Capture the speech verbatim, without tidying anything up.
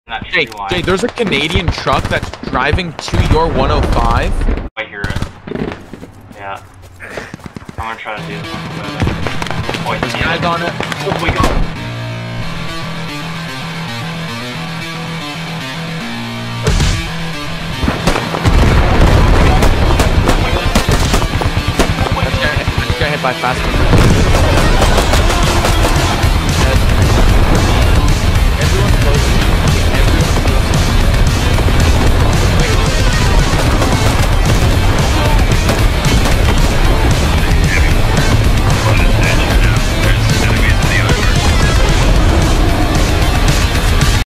Not Jay, sure why. Jay, there's a Canadian truck that's driving to your one oh five. I hear it. Yeah. I'm gonna try to do something about it. Oh, I There's see guys it. on it. Oh my god. Let's get, let's get hit by fast.